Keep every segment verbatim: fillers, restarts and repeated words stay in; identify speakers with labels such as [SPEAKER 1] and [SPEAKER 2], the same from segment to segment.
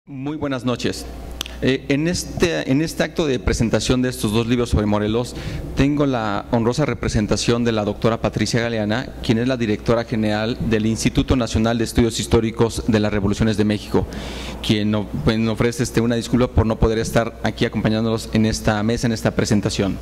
[SPEAKER 1] Muy buenas noches. Eh, en, este, en este acto de presentación de estos dos libros sobre Morelos, tengo la honrosa representación de la doctora Patricia Galeana, quien es la directora general del Instituto Nacional de Estudios Históricos de las Revoluciones de México, quien no, pues, ofrece este, una disculpa por no poder estar aquí acompañándonos en esta mesa, en esta presentación.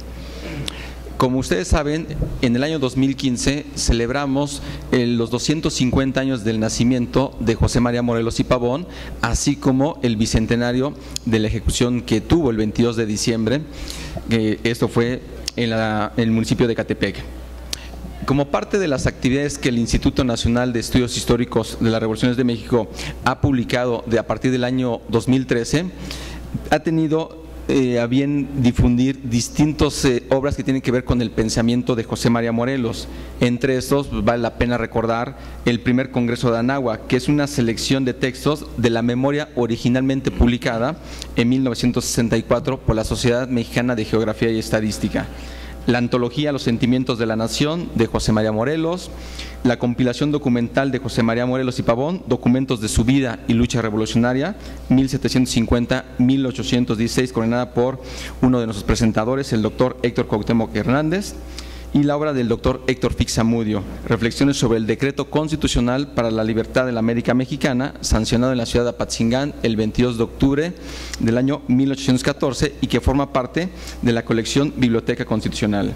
[SPEAKER 1] Como ustedes saben, en el año dos mil quince celebramos eh, los doscientos cincuenta años del nacimiento de José María Morelos y Pavón, así como el bicentenario de la ejecución que tuvo el veintidós de diciembre, eh, esto fue en, la, en el municipio de Ecatepec. Como parte de las actividades que el Instituto Nacional de Estudios Históricos de las Revoluciones de México ha publicado de, a partir del año dos mil trece, ha tenido Eh, a bien difundir distintas eh, obras que tienen que ver con el pensamiento de José María Morelos. Entre estos, pues, vale la pena recordar el primer Congreso de Anáhuac, que es una selección de textos de la memoria originalmente publicada en mil novecientos sesenta y cuatro por la Sociedad Mexicana de Geografía y Estadística, la antología Los Sentimientos de la Nación de José María Morelos, la compilación documental de José María Morelos y Pavón, documentos de su vida y lucha revolucionaria, mil setecientos cincuenta a mil ochocientos dieciséis, coordinada por uno de nuestros presentadores, el doctor Héctor Cuauhtémoc Hernández, y la obra del doctor Héctor Fixamudio, Reflexiones sobre el Decreto Constitucional para la Libertad de la América Mexicana, sancionado en la ciudad de Apatzingán el veintidós de octubre del año mil ochocientos catorce y que forma parte de la colección Biblioteca Constitucional.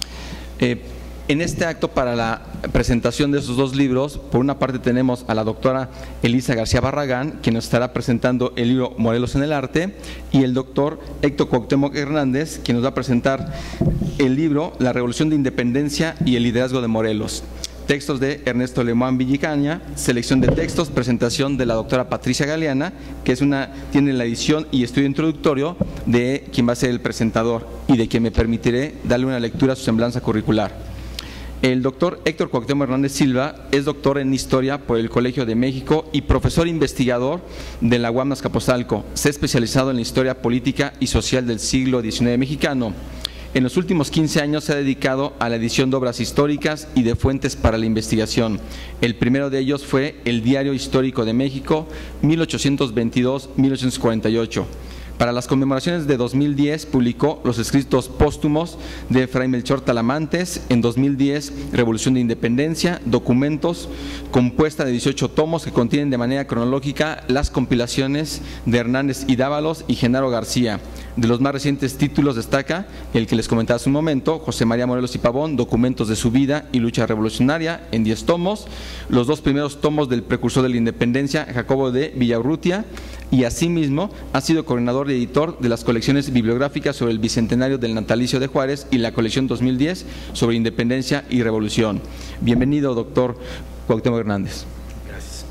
[SPEAKER 1] Eh, En este acto, para la presentación de esos dos libros, por una parte tenemos a la doctora Elisa García Barragán, quien nos estará presentando el libro Morelos en el Arte, y el doctor Héctor Cuauhtémoc Hernández, quien nos va a presentar el libro La Revolución de Independencia y el Liderazgo de Morelos. Textos de Ernesto Lemoine Villicaña, selección de textos, presentación de la doctora Patricia Galeana, que es una, tiene la edición y estudio introductorio de quien va a ser el presentador y de quien me permitiré darle una lectura a su semblanza curricular. El doctor Héctor Cuauhtémoc Hernández Silva es doctor en Historia por el Colegio de México y profesor investigador de la U A M Azcapotzalco. Se ha especializado en la historia política y social del siglo diecinueve mexicano. En los últimos quince años se ha dedicado a la edición de obras históricas y de fuentes para la investigación. El primero de ellos fue el Diario Histórico de México, mil ochocientos veintidós a mil ochocientos cuarenta y ocho. Para las conmemoraciones de dos mil diez publicó los escritos póstumos de Fray Melchor Talamantes, en dos mil diez Revolución de Independencia, documentos compuesta de dieciocho tomos que contienen de manera cronológica las compilaciones de Hernández y Dávalos y Genaro García. De los más recientes títulos destaca el que les comentaba hace un momento, José María Morelos y Pavón, documentos de su vida y lucha revolucionaria, en diez tomos, los dos primeros tomos del precursor de la independencia, Jacobo de Villaurrutia, y asimismo ha sido coordinador y editor de las colecciones bibliográficas sobre el bicentenario del natalicio de Juárez y la colección dos mil diez sobre independencia y revolución. Bienvenido, doctor Cuauhtémoc Hernández.
[SPEAKER 2] Gracias.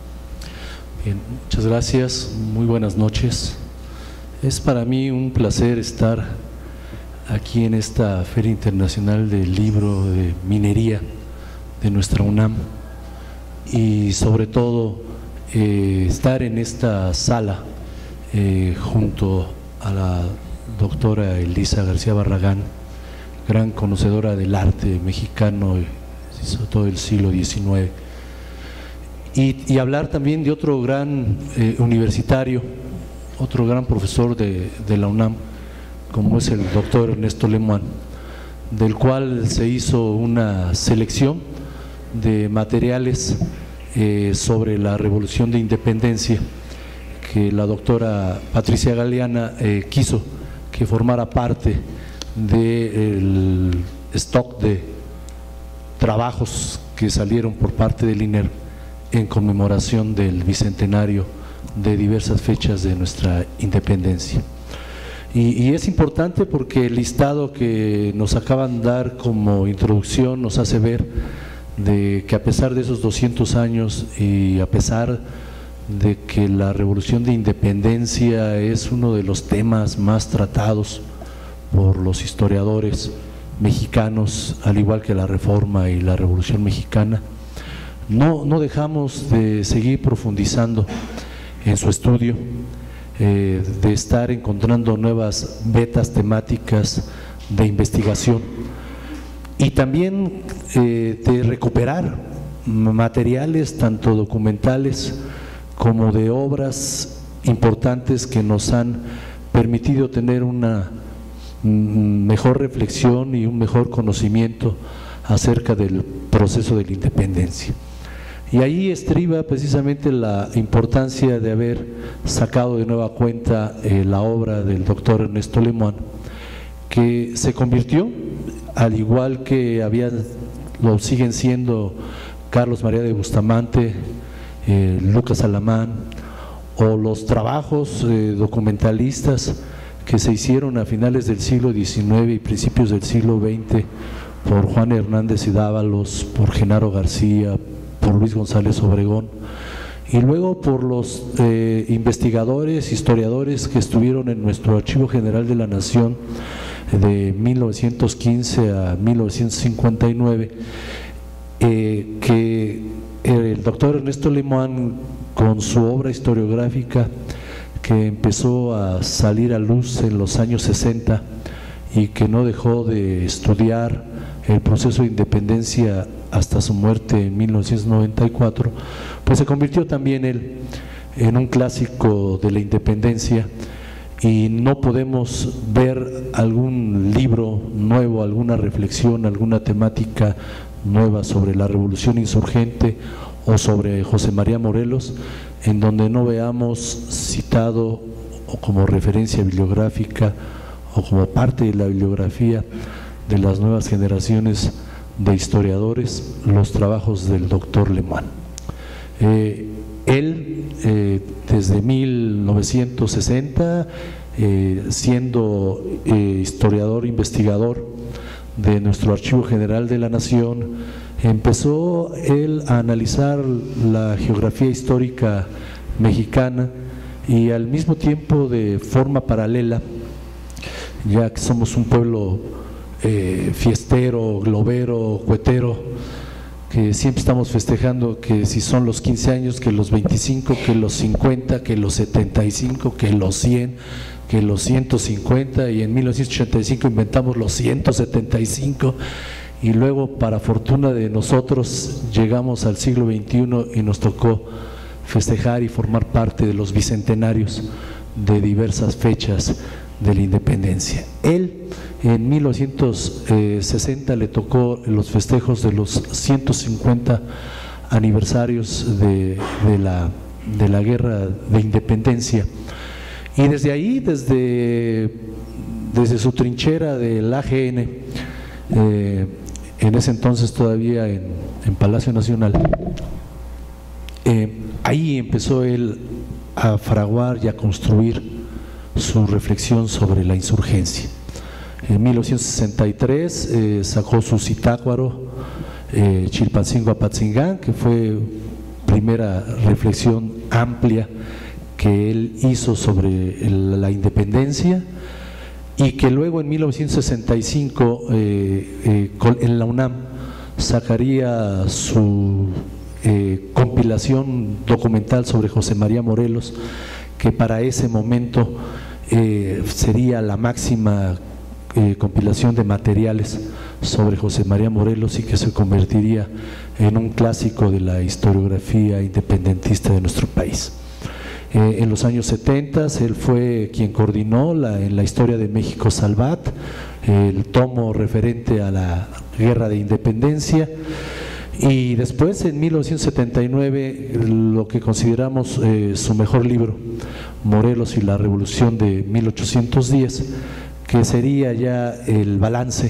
[SPEAKER 2] Bien, muchas gracias, muy buenas noches. Es para mí un placer estar aquí en esta Feria Internacional del Libro de Minería de nuestra UNAM y sobre todo Eh, estar en esta sala eh, junto a la doctora Elisa García Barragán, gran conocedora del arte mexicano, sobre todo del siglo diecinueve, y, y hablar también de otro gran eh, universitario, otro gran profesor de, de la UNAM, como es el doctor Ernesto Lemoine, del cual se hizo una selección de materiales Eh, sobre la Revolución de Independencia que la doctora Patricia Galeana eh, quiso que formara parte del stock de trabajos que salieron por parte del I N E R en conmemoración del bicentenario de diversas fechas de nuestra independencia. Y, y es importante porque el listado que nos acaban de dar como introducción nos hace ver de que a pesar de esos doscientos años y a pesar de que la Revolución de Independencia es uno de los temas más tratados por los historiadores mexicanos, al igual que la Reforma y la Revolución Mexicana, no, no dejamos de seguir profundizando en su estudio, eh, de estar encontrando nuevas vetas temáticas de investigación y también eh, de recuperar materiales tanto documentales como de obras importantes que nos han permitido tener una mejor reflexión y un mejor conocimiento acerca del proceso de la independencia. Y ahí estriba precisamente la importancia de haber sacado de nueva cuenta eh, la obra del doctor Ernesto Lemoine, que se convirtió, al igual que habían, lo siguen siendo Carlos María de Bustamante, eh, Lucas Alamán, o los trabajos eh, documentalistas que se hicieron a finales del siglo diecinueve y principios del siglo veinte por Juan Hernández y Dávalos, por Genaro García, por Luis González Obregón, y luego por los eh, investigadores, historiadores que estuvieron en nuestro Archivo General de la Nación de mil novecientos quince a mil novecientos cincuenta y nueve, eh, que el doctor Ernesto Lemoine, con su obra historiográfica que empezó a salir a luz en los años sesenta y que no dejó de estudiar el proceso de independencia hasta su muerte en mil novecientos noventa y cuatro, pues se convirtió también él en un clásico de la independencia, y no podemos ver algún libro nuevo, alguna reflexión, alguna temática nueva sobre la revolución insurgente o sobre José María Morelos en donde no veamos citado o como referencia bibliográfica o como parte de la bibliografía de las nuevas generaciones de historiadores los trabajos del doctor Lemoine. Eh, él, eh, desde mil novecientos sesenta, eh, siendo eh, historiador, investigador de nuestro Archivo General de la Nación, empezó él a analizar la geografía histórica mexicana y al mismo tiempo, de forma paralela, ya que somos un pueblo eh, fiestero, globero, cuetero, que siempre estamos festejando que si son los quince años, que los veinticinco, que los cincuenta, que los setenta y cinco, que los cien, que los ciento cincuenta, y en mil novecientos ochenta y cinco inventamos los ciento setenta y cinco, y luego, para fortuna de nosotros, llegamos al siglo veintiuno y nos tocó festejar y formar parte de los bicentenarios de diversas fechas de la independencia. Él, en mil novecientos sesenta, le tocó los festejos de los ciento cincuenta aniversarios de, de, la, de la guerra de independencia, y desde ahí, desde, desde su trinchera del A G N, eh, en ese entonces todavía en, en Palacio Nacional, eh, ahí empezó él a fraguar y a construir su reflexión sobre la insurgencia. En mil novecientos sesenta y tres eh, sacó su Zitácuaro, eh, Chilpancingo Apatzingán, que fue primera reflexión amplia que él hizo sobre el, la independencia, y que luego en mil novecientos sesenta y cinco eh, eh, en la UNAM sacaría su eh, compilación documental sobre José María Morelos, que para ese momento eh, sería la máxima eh, compilación de materiales sobre José María Morelos, y que se convertiría en un clásico de la historiografía independentista de nuestro país. Eh, en los años setenta él fue quien coordinó la, en la historia de México Salvat, el tomo referente a la guerra de independencia, y después en mil novecientos setenta y nueve lo que consideramos eh, su mejor libro, Morelos y la Revolución de mil ochocientos diez, que sería ya el balance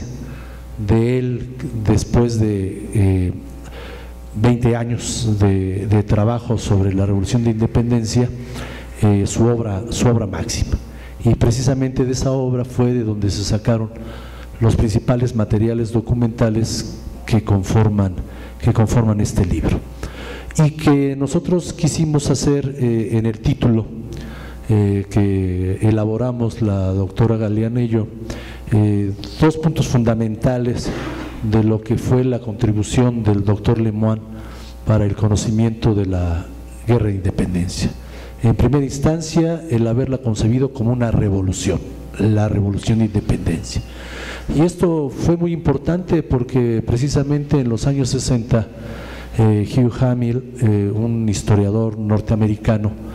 [SPEAKER 2] de él después de eh, veinte años de, de trabajo sobre la Revolución de Independencia, eh, su obra, su obra máxima. Y precisamente de esa obra fue de donde se sacaron los principales materiales documentales que conforman, que conforman este libro, y que nosotros quisimos hacer eh, en el título eh, que elaboramos la doctora Galeana y yo, eh, dos puntos fundamentales de lo que fue la contribución del doctor Lemoine para el conocimiento de la guerra de independencia. En primera instancia, el haberla concebido como una revolución, la revolución de independencia. Y esto fue muy importante porque precisamente en los años sesenta, eh, Hugh Hamill, eh, un historiador norteamericano,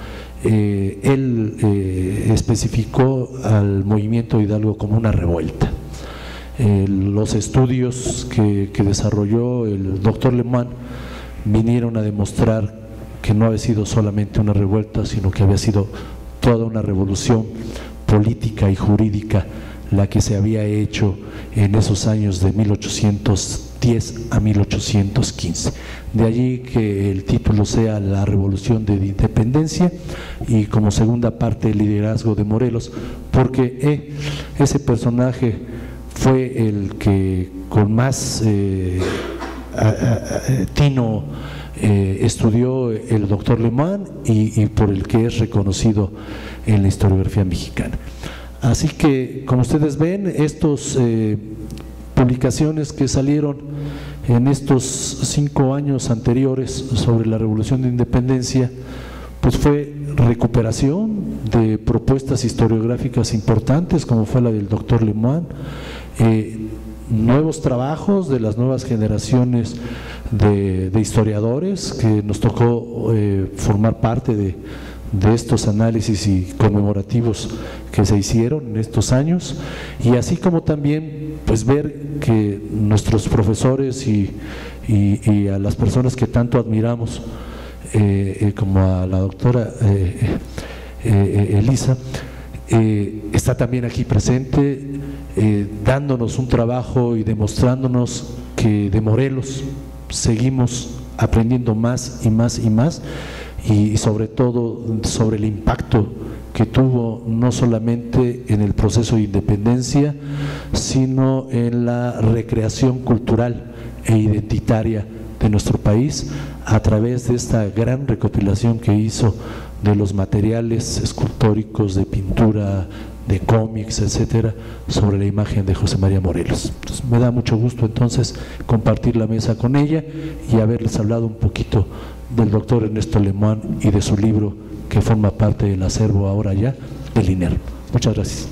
[SPEAKER 2] eh, él eh, especificó al movimiento Hidalgo como una revuelta. Eh, los estudios que, que desarrolló el doctor Lemoine vinieron a demostrar que no había sido solamente una revuelta, sino que había sido toda una revolución política y jurídica la que se había hecho en esos años de mil ochocientos diez a mil ochocientos quince. De allí que el título sea La Revolución de Independencia y como segunda parte el liderazgo de Morelos, porque eh, ese personaje fue el que con más eh, a, a, a, tino eh, estudió el doctor Lemoine y, y por el que es reconocido en la historiografía mexicana. Así que, como ustedes ven, estos eh, publicaciones que salieron en estos cinco años anteriores sobre la Revolución de Independencia, pues fue recuperación de propuestas historiográficas importantes, como fue la del doctor Lemoine, eh, nuevos trabajos de las nuevas generaciones de, de historiadores que nos tocó eh, formar parte de de estos análisis y conmemorativos que se hicieron en estos años, y así como también pues ver que nuestros profesores y, y, y a las personas que tanto admiramos, eh, eh, como a la doctora eh, eh, Elisa, eh, está también aquí presente, eh, dándonos un trabajo y demostrándonos que de Morelos seguimos aprendiendo más y más y más, y sobre todo sobre el impacto que tuvo no solamente en el proceso de independencia, sino en la recreación cultural e identitaria de nuestro país a través de esta gran recopilación que hizo de los materiales escultóricos, de pintura, de cómics, etcétera, sobre la imagen de José María Morelos. Entonces, me da mucho gusto entonces compartir la mesa con ella y haberles hablado un poquito del doctor Ernesto Lemoine y de su libro que forma parte del acervo ahora ya del I N E R. Muchas gracias.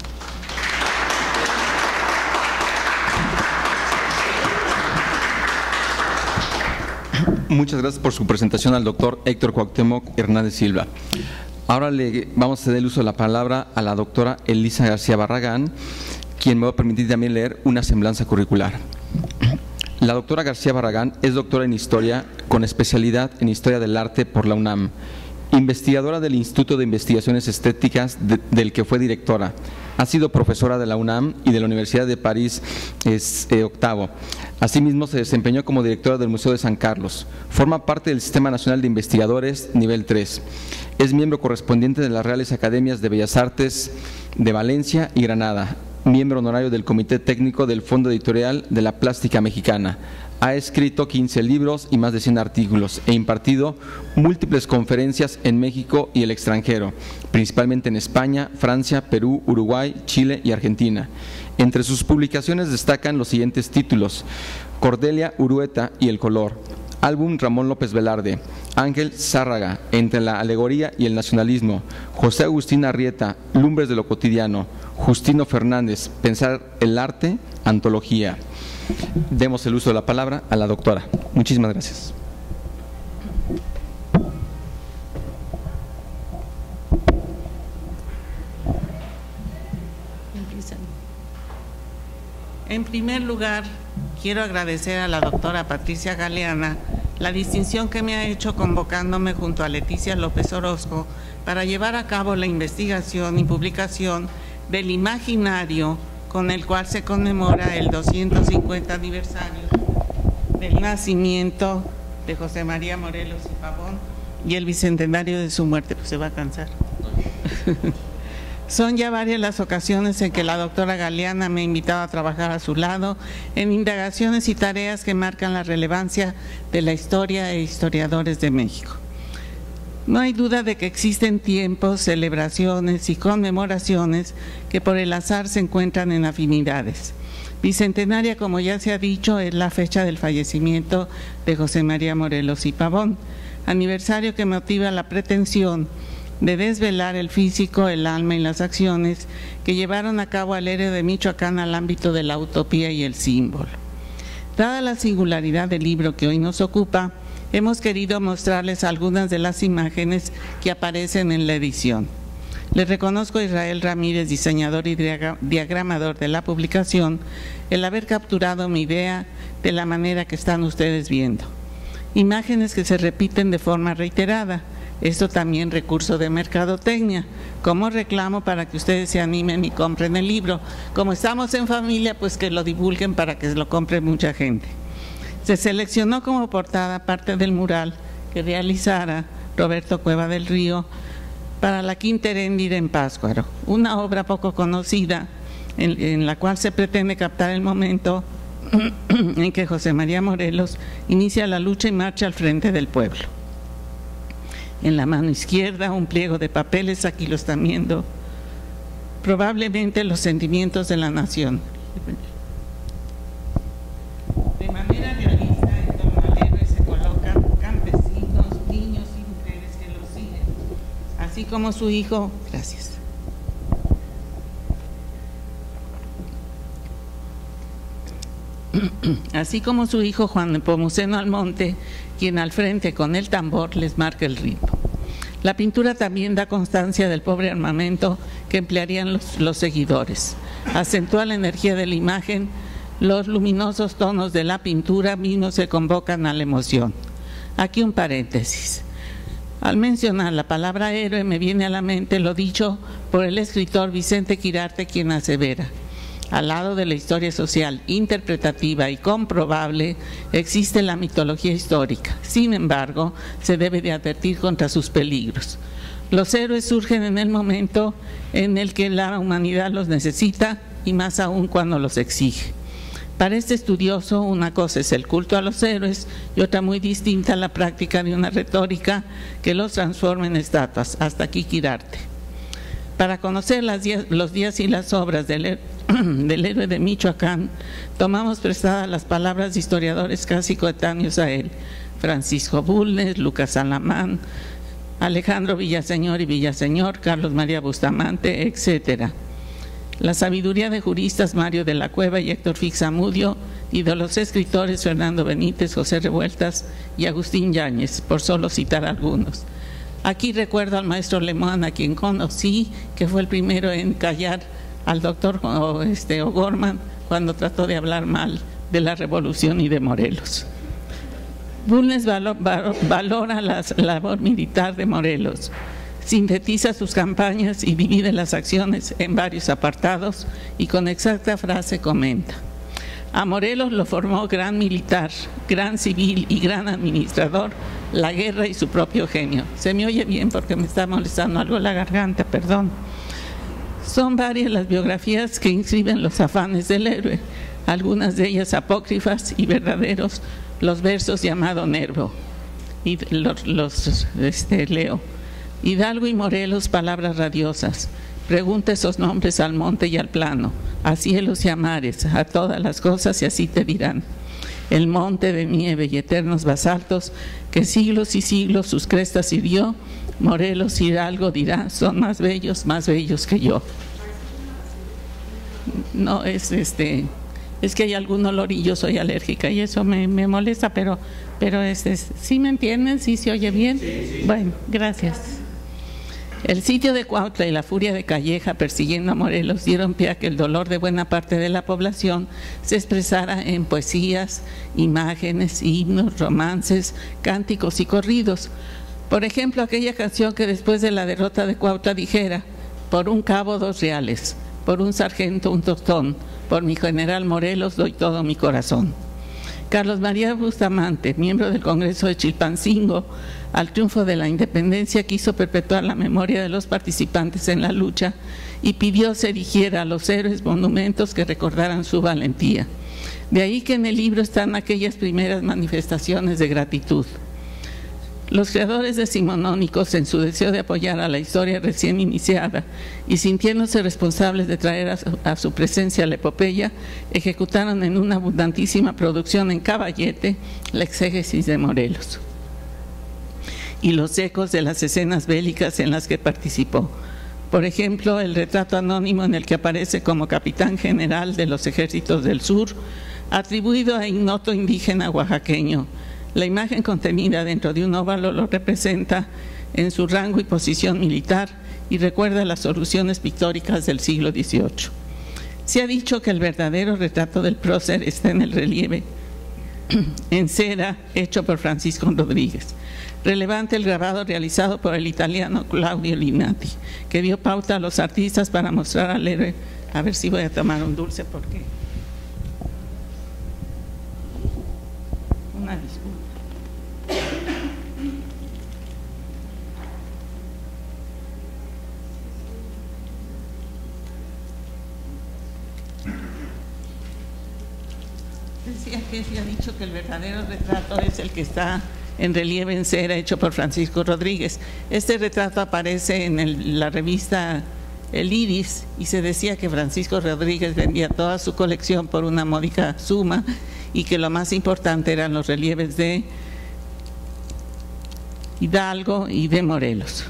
[SPEAKER 1] Muchas gracias por su presentación al doctor Héctor Cuauhtémoc Hernández Silva. Ahora le vamos a ceder el uso de la palabra a la doctora Elisa García Barragán, quien me va a permitir también leer una semblanza curricular. La doctora García Barragán es doctora en Historia con especialidad en Historia del Arte por la UNAM, investigadora del Instituto de Investigaciones Estéticas de, del que fue directora. Ha sido profesora de la UNAM y de la Universidad de París es, eh, octavo. Asimismo, se desempeñó como directora del Museo de San Carlos. Forma parte del Sistema Nacional de Investigadores nivel tres. Es miembro correspondiente de las Reales Academias de Bellas Artes de Valencia y Granada. Miembro honorario del Comité Técnico del Fondo Editorial de la Plástica Mexicana. Ha escrito quince libros y más de cien artículos e impartido múltiples conferencias en México y el extranjero, principalmente en España, Francia, Perú, Uruguay, Chile y Argentina. Entre sus publicaciones destacan los siguientes títulos: Cordelia Urueta y el color, álbum Ramón López Velarde, Ángel Zárraga, Entre la alegoría y el nacionalismo, José Agustín Arrieta, Lumbres de lo cotidiano, Justino Fernández, Pensar el arte, antología. Demos el uso de la palabra a la doctora. Muchísimas gracias.
[SPEAKER 3] En primer lugar, quiero agradecer a la doctora Patricia Galeana la distinción que me ha hecho convocándome junto a Leticia López Orozco para llevar a cabo la investigación y publicación del imaginario con el cual se conmemora el doscientos cincuenta aniversario del nacimiento de José María Morelos y Pavón y el bicentenario de su muerte. Pues se va a cansar. Son ya varias las ocasiones en que la doctora Galeana me ha invitado a trabajar a su lado en indagaciones y tareas que marcan la relevancia de la historia e historiadores de México. No hay duda de que existen tiempos, celebraciones y conmemoraciones que por el azar se encuentran en afinidades. Bicentenaria, como ya se ha dicho, es la fecha del fallecimiento de José María Morelos y Pavón, aniversario que motiva la pretensión de desvelar el físico, el alma y las acciones que llevaron a cabo al héroe de Michoacán al ámbito de la utopía y el símbolo. Dada la singularidad del libro que hoy nos ocupa, hemos querido mostrarles algunas de las imágenes que aparecen en la edición. Les reconozco a Israel Ramírez, diseñador y diagramador de la publicación, el haber capturado mi idea de la manera que están ustedes viendo. Imágenes que se repiten de forma reiterada. Esto también recurso de mercadotecnia, como reclamo para que ustedes se animen y compren el libro. Como estamos en familia, pues que lo divulguen para que lo compre mucha gente. Se seleccionó como portada parte del mural que realizara Roberto Cueva del Río para la Quinta Heréndira en Pátzcuaro, una obra poco conocida en, en la cual se pretende captar el momento en que José María Morelos inicia la lucha y marcha al frente del pueblo. En la mano izquierda un pliego de papeles, aquí lo están viendo, probablemente los sentimientos de la nación. De manera realista, en torno al héroe se colocan campesinos, niños y mujeres que lo siguen, así como su hijo, gracias. Así como su hijo Juan Nepomuceno Almonte, quien al frente con el tambor les marca el ritmo. La pintura también da constancia del pobre armamento que emplearían los, los seguidores. Acentúa la energía de la imagen, los luminosos tonos de la pintura mismos se convocan a la emoción. Aquí un paréntesis. Al mencionar la palabra héroe me viene a la mente lo dicho por el escritor Vicente Quirarte, quien asevera: al lado de la historia social interpretativa y comprobable, existe la mitología histórica. Sin embargo, se debe de advertir contra sus peligros. Los héroes surgen en el momento en el que la humanidad los necesita y más aún cuando los exige. Para este estudioso, una cosa es el culto a los héroes y otra muy distinta la práctica de una retórica que los transforma en estatuas. Hasta aquí Quirarte. Para conocer las días, los días y las obras del, del héroe de Michoacán, tomamos prestadas las palabras de historiadores casi coetáneos a él: Francisco Bulnes, Lucas Alamán, Alejandro Villaseñor y Villaseñor, Carlos María Bustamante, etcétera. La sabiduría de juristas Mario de la Cueva y Héctor Fixamudio, y de los escritores Fernando Benítez, José Revueltas y Agustín Yáñez, por solo citar algunos. Aquí recuerdo al maestro Lemón, a quien conocí, que fue el primero en callar al doctor este, O'Gorman cuando trató de hablar mal de la revolución y de Morelos. Bulnes valora la labor militar de Morelos, sintetiza sus campañas y divide las acciones en varios apartados y con exacta frase comenta: a Morelos lo formó gran militar, gran civil y gran administrador, la guerra y su propio genio. Se me oye bien porque me está molestando algo la garganta, perdón. Son varias las biografías que inscriben los afanes del héroe, algunas de ellas apócrifas y verdaderos, los versos llamado Nervo, y los, los este, leo. Hidalgo y Morelos, palabras radiosas, pregunta esos nombres al monte y al plano, a cielos y a mares, a todas las cosas y así te dirán. El monte de nieve y eternos basaltos, que siglos y siglos sus crestas hirió, Morelos Hidalgo dirá, son más bellos, más bellos que yo. No, es este, es que hay algún olor y yo soy alérgica y eso me, me molesta, pero, pero este, ¿sí me entienden? ¿Sí se oye bien? Sí, sí. Bueno, gracias. El sitio de Cuautla y la furia de Calleja persiguiendo a Morelos dieron pie a que el dolor de buena parte de la población se expresara en poesías, imágenes, himnos, romances, cánticos y corridos. Por ejemplo, aquella canción que después de la derrota de Cuautla dijera: por un cabo dos reales, por un sargento un tostón, por mi general Morelos doy todo mi corazón. Carlos María Bustamante, miembro del Congreso de Chilpancingo, al triunfo de la independencia quiso perpetuar la memoria de los participantes en la lucha y pidió se erigiera a los héroes monumentos que recordaran su valentía. De ahí que en el libro están aquellas primeras manifestaciones de gratitud. Los creadores decimonónicos, en su deseo de apoyar a la historia recién iniciada y sintiéndose responsables de traer a su, a su presencia la epopeya, ejecutaron en una abundantísima producción en caballete la exégesis de Morelos y los ecos de las escenas bélicas en las que participó. Por ejemplo, el retrato anónimo en el que aparece como capitán general de los ejércitos del sur, atribuido a ignoto indígena oaxaqueño, La imagen contenida dentro de un óvalo lo representa en su rango y posición militar y recuerda las soluciones pictóricas del siglo dieciocho. Se ha dicho que el verdadero retrato del prócer está en el relieve en cera hecho por Francisco Rodríguez. Relevante el grabado realizado por el italiano Claudio Linati, que dio pauta a los artistas para mostrar al héroe. A ver si voy a tomar un dulce porque una disculpa. Decía que se ha dicho que el verdadero retrato es el que está en relieve en cera hecho por Francisco Rodríguez. Este retrato aparece en el, la revista El Iris y se decía que Francisco Rodríguez vendía toda su colección por una módica suma y que lo más importante eran los relieves de Hidalgo y de Morelos.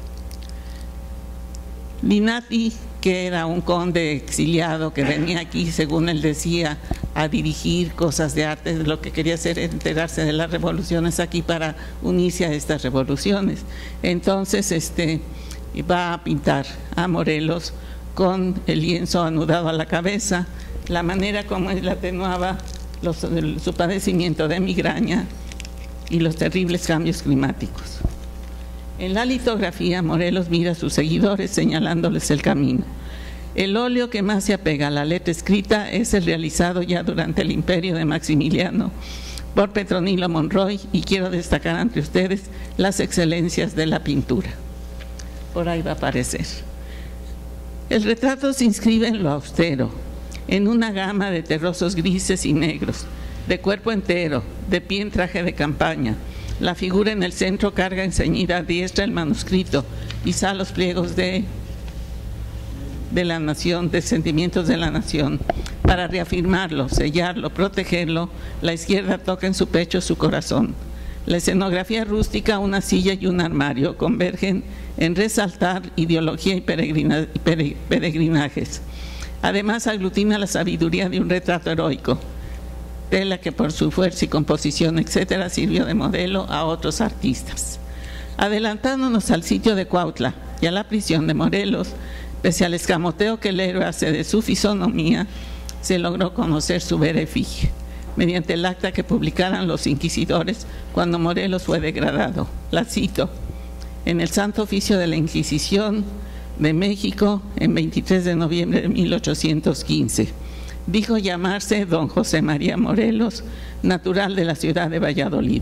[SPEAKER 3] Linati, que era un conde exiliado que venía aquí, según él decía, a dirigir cosas de arte, lo que quería hacer era enterarse de las revoluciones aquí para unirse a estas revoluciones. Entonces este, va a pintar a Morelos con el lienzo anudado a la cabeza, la manera como él atenuaba los, el, su padecimiento de migraña y los terribles cambios climáticos. En la litografía, Morelos mira a sus seguidores señalándoles el camino. El óleo que más se apega a la letra escrita es el realizado ya durante el imperio de Maximiliano por Petronilo Monroy, y quiero destacar ante ustedes las excelencias de la pintura. Por ahí va a aparecer. El retrato se inscribe en lo austero, en una gama de terrosos grises y negros, de cuerpo entero, de pie en traje de campaña. La figura en el centro carga enceñida a diestra el manuscrito, quizá los pliegos de de la nación, de sentimientos de la nación. Para reafirmarlo, sellarlo, protegerlo, la izquierda toca en su pecho su corazón. La escenografía rústica, una silla y un armario convergen en resaltar ideología y peregrina, pere, peregrinajes. Además aglutina la sabiduría de un retrato heroico, tela que por su fuerza y composición, etcétera, sirvió de modelo a otros artistas. Adelantándonos al sitio de Cuautla y a la prisión de Morelos, pese al escamoteo que el héroe hace de su fisonomía, se logró conocer su vera efigie, mediante el acta que publicaran los inquisidores cuando Morelos fue degradado. La cito: en el Santo Oficio de la Inquisición de México, en veintitrés de noviembre de mil ochocientos quince, dijo llamarse don José María Morelos, natural de la ciudad de Valladolid,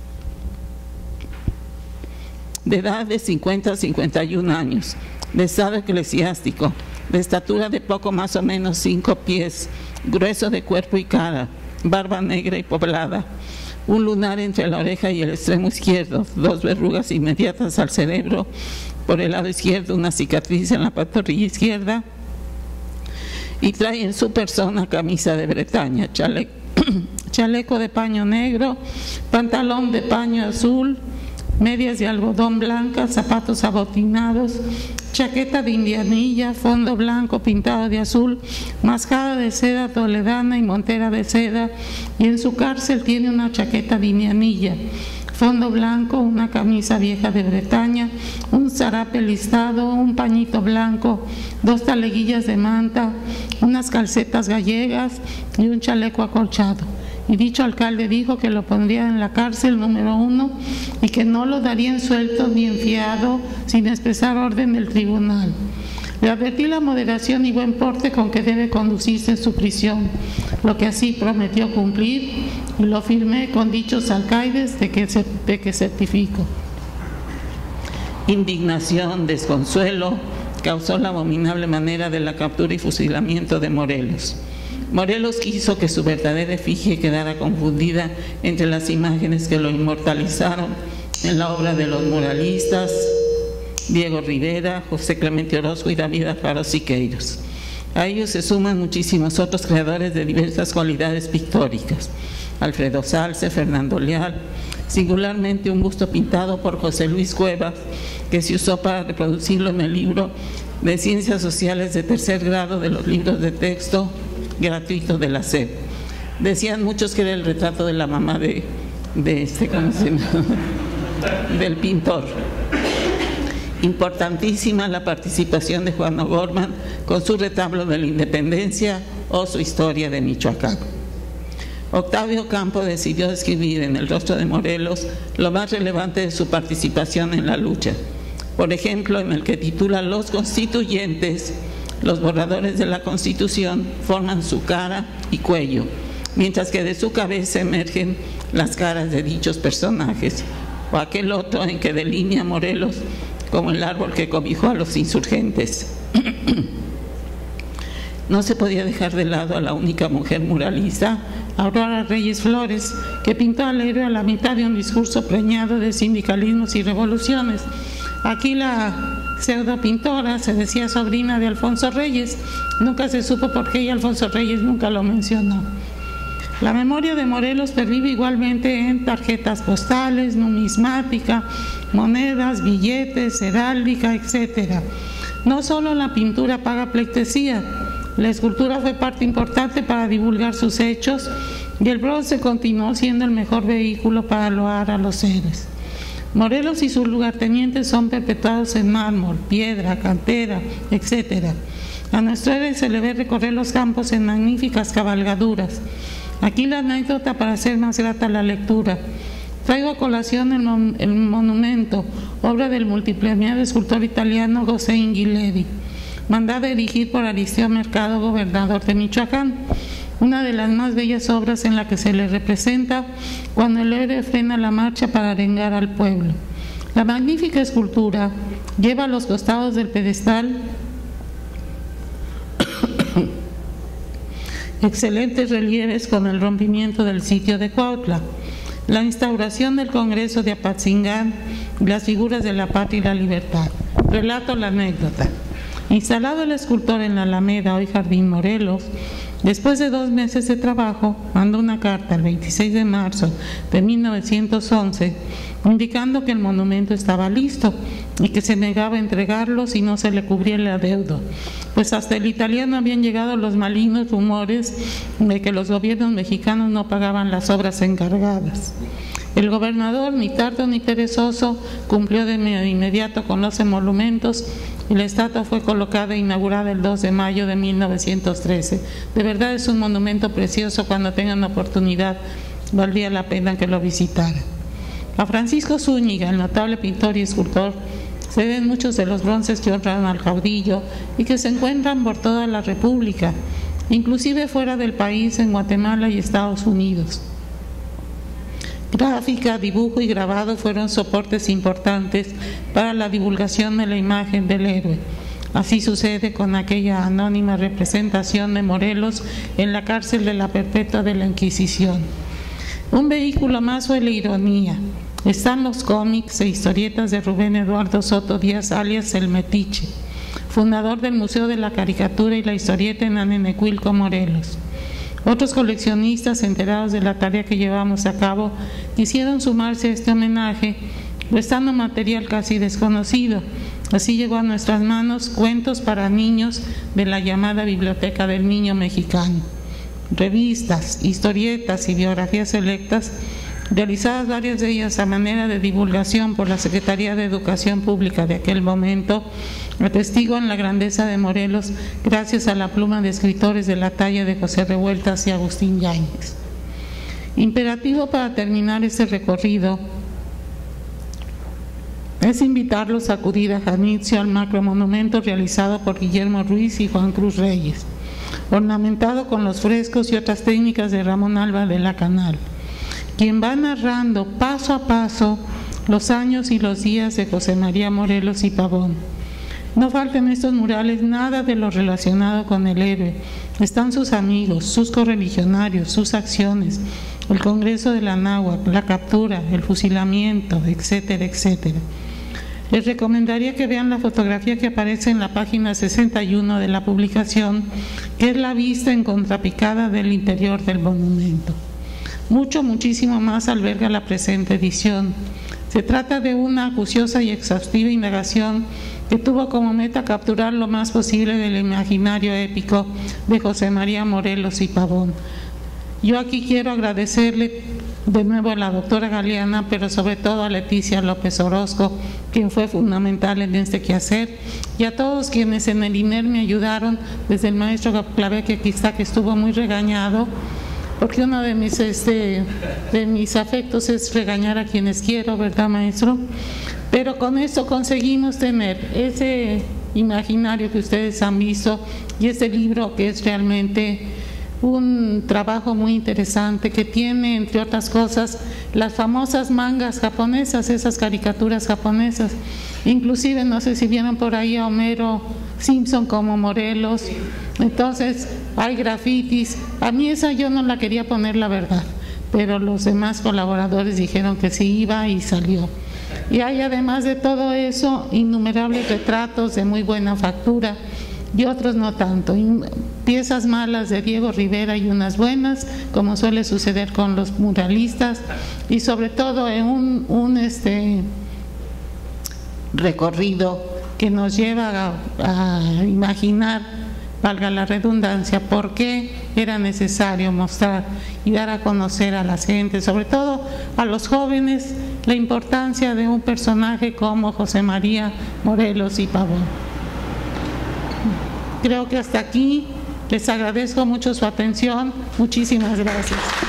[SPEAKER 3] de edad de cincuenta a cincuenta y un años, de estado eclesiástico, de estatura de poco más o menos cinco pies, grueso de cuerpo y cara, barba negra y poblada, un lunar entre la oreja y el extremo izquierdo, dos verrugas inmediatas al cerebro, por el lado izquierdo una cicatriz en la pantorrilla izquierda, y trae en su persona camisa de Bretaña, chale, chaleco de paño negro, pantalón de paño azul, medias de algodón blanca, zapatos abotinados, chaqueta de indianilla, fondo blanco pintado de azul, mascada de seda toledana y montera de seda, y en su cárcel tiene una chaqueta de indianilla, fondo blanco, una camisa vieja de Bretaña, un zarape listado, un pañito blanco, dos taleguillas de manta, unas calcetas gallegas y un chaleco acolchado. Y dicho alcalde dijo que lo pondría en la cárcel número uno y que no lo darían suelto ni enfiado sin expresar orden del tribunal. Le advertí la moderación y buen porte con que debe conducirse en su prisión, lo que así prometió cumplir, y lo firmé con dichos alcaides de que, de que certifico. Indignación, desconsuelo causó la abominable manera de la captura y fusilamiento de Morelos. Morelos quiso que su verdadera efigie quedara confundida entre las imágenes que lo inmortalizaron en la obra de los muralistas Diego Rivera, José Clemente Orozco y David Alfaro Siqueiros. A ellos se suman muchísimos otros creadores de diversas cualidades pictóricas: Alfredo Salce, Fernando Leal, singularmente un busto pintado por José Luis Cuevas, que se usó para reproducirlo en el libro de Ciencias Sociales de tercer grado de los libros de texto gratuito de la S E P. Decían muchos que era el retrato de la mamá de, de este, ¿cómo se llama? del pintor. Importantísima la participación de Juan O'Gorman con su retablo de la Independencia o su historia de Michoacán. Octavio Campo decidió escribir en El rostro de Morelos lo más relevante de su participación en la lucha. Por ejemplo, en el que titula Los constituyentes, los borradores de la Constitución forman su cara y cuello, mientras que de su cabeza emergen las caras de dichos personajes, o aquel otro en que delinea Morelos como el árbol que cobijó a los insurgentes. No se podía dejar de lado a la única mujer muralista, Aurora Reyes Flores, que pintó al héroe a la mitad de un discurso preñado de sindicalismos y revoluciones. Aquí la pseudo pintora se decía sobrina de Alfonso Reyes. Nunca se supo por qué y Alfonso Reyes nunca lo mencionó. La memoria de Morelos pervive igualmente en tarjetas postales, numismática, monedas, billetes, heráldica, etcétera. No solo la pintura paga pleitesía, la escultura fue parte importante para divulgar sus hechos y el bronce continuó siendo el mejor vehículo para loar a los héroes. Morelos y sus lugartenientes son perpetuados en mármol, piedra, cantera, etcétera. A nuestro héroe se le ve recorrer los campos en magníficas cabalgaduras. Aquí la anécdota para hacer más grata la lectura. Traigo a colación el, mon el monumento, obra del multipremiado escultor italiano José Ingilevi, mandada a erigir por Aristeo Mercado, gobernador de Michoacán. Una de las más bellas obras en la que se le representa cuando el héroe frena la marcha para arengar al pueblo. La magnífica escultura lleva a los costados del pedestal excelentes relieves con el rompimiento del sitio de Cuautla, la instauración del Congreso de Apatzingán y las figuras de la patria y la libertad. Relato la anécdota. Instalado el escultor en la Alameda, hoy Jardín Morelos, después de dos meses de trabajo, mandó una carta el veintiséis de marzo de mil novecientos once indicando que el monumento estaba listo y que se negaba a entregarlo si no se le cubría el adeudo, pues hasta el italiano habían llegado los malignos rumores de que los gobiernos mexicanos no pagaban las obras encargadas. El gobernador, ni tardo ni perezoso, cumplió de inmediato con los emolumentos y la estatua fue colocada e inaugurada el dos de mayo de mil novecientos trece. De verdad es un monumento precioso, cuando tengan oportunidad valdría la pena que lo visitaran. A Francisco Zúñiga, el notable pintor y escultor, se ven muchos de los bronces que honran al caudillo y que se encuentran por toda la República, inclusive fuera del país, en Guatemala y Estados Unidos. Gráfica, dibujo y grabado fueron soportes importantes para la divulgación de la imagen del héroe. Así sucede con aquella anónima representación de Morelos en la cárcel de la Perpetua de la Inquisición. Un vehículo más fue la ironía. Están los cómics e historietas de Rubén Eduardo Soto Díaz, alias El Metiche, fundador del Museo de la Caricatura y la Historieta en Anenecuilco, Morelos. Otros coleccionistas, enterados de la tarea que llevamos a cabo, quisieron sumarse a este homenaje, prestando material casi desconocido. Así llegó a nuestras manos Cuentos para Niños de la llamada Biblioteca del Niño Mexicano. Revistas, historietas y biografías selectas, realizadas varias de ellas a manera de divulgación por la Secretaría de Educación Pública de aquel momento, atestiguan la grandeza de Morelos gracias a la pluma de escritores de la talla de José Revueltas y Agustín Yáñez. Imperativo para terminar este recorrido es invitarlos a acudir a Janitzio, al macromonumento realizado por Guillermo Ruiz y Juan Cruz Reyes, ornamentado con los frescos y otras técnicas de Ramón Alba de la Canal, quien va narrando paso a paso los años y los días de José María Morelos y Pavón. No falta en estos murales nada de lo relacionado con el héroe. Están sus amigos, sus correligionarios, sus acciones, el Congreso de la Náhuatl, la captura, el fusilamiento, etcétera, etcétera. Les recomendaría que vean la fotografía que aparece en la página sesenta y uno de la publicación, que es la vista en contrapicada del interior del monumento. Mucho, muchísimo más alberga la presente edición. Se trata de una acuciosa y exhaustiva indagación que tuvo como meta capturar lo más posible del imaginario épico de José María Morelos y Pavón. Yo aquí quiero agradecerle de nuevo a la doctora Galeana, pero sobre todo a Leticia López Orozco, quien fue fundamental en este quehacer, y a todos quienes en el I N E R me ayudaron, desde el maestro Clavé, que aquí está, que estuvo muy regañado, porque uno de mis, este, de mis afectos es regañar a quienes quiero, ¿verdad, maestro? Pero con esto conseguimos tener ese imaginario que ustedes han visto y este libro que es realmente un trabajo muy interesante, que tiene, entre otras cosas, las famosas mangas japonesas, esas caricaturas japonesas. Inclusive, no sé si vieron por ahí a Homero Simpson como Morelos. Entonces, hay grafitis. A mí esa yo no la quería poner, la verdad, pero los demás colaboradores dijeron que sí iba y salió. Y hay, además de todo eso, innumerables retratos de muy buena factura y otros no tanto, piezas malas de Diego Rivera y unas buenas, como suele suceder con los muralistas, y sobre todo en un, un este recorrido que nos lleva a, a imaginar, valga la redundancia, por qué era necesario mostrar y dar a conocer a las gentes, sobre todo a los jóvenes, la importancia de un personaje como José María Morelos y Pavón. Creo que hasta aquí. Les agradezco mucho su atención. Muchísimas gracias.